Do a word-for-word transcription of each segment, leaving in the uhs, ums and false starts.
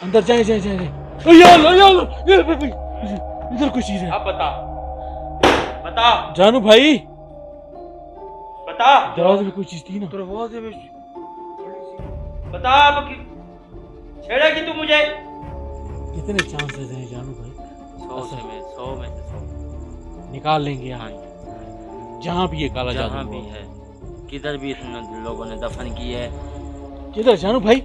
अंदर जाए जाए जाए जाए। या अल्लाह या अल्लाह, इधर कुछ चीज है। अब बता बता जानू भाई, बता। दरवाजे में कोई चीज थी ना? दरवाजे में बता। अब छेड़ेगी तू मुझे? कितने चांसेस हैं जानू भाई? सौ से में सौ में से सौ निकाल लेंगे यहाँ, जहाँ भी ये काला जादू जहाँ भी है, किधर भी इन लोगों ने दफन की है। किधर जानू भाई?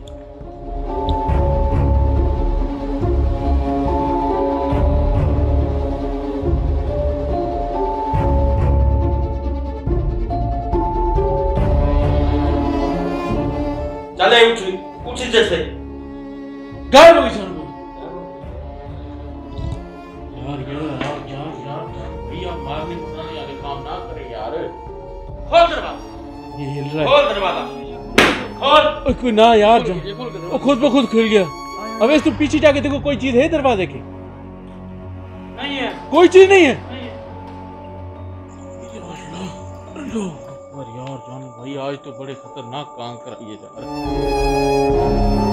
चले उठ उठ जैसे गायब हो गई जानू भाई। यार यार यार यार भैया मारने पुराने आगे काम ना करे यार। खोल दरवाजा, ये हिल रहा है। खोल दरवाजा, खोल। कोई ना यार, वो खुद ब खुद खुल गया। अबे तुम पीछे जाके देखो, कोई चीज है दरवाजे की? नहीं है, कोई चीज नहीं है। नहीं है। यार जानू भाई, आज तो बड़े खतरनाक काम कराइए जा रहे।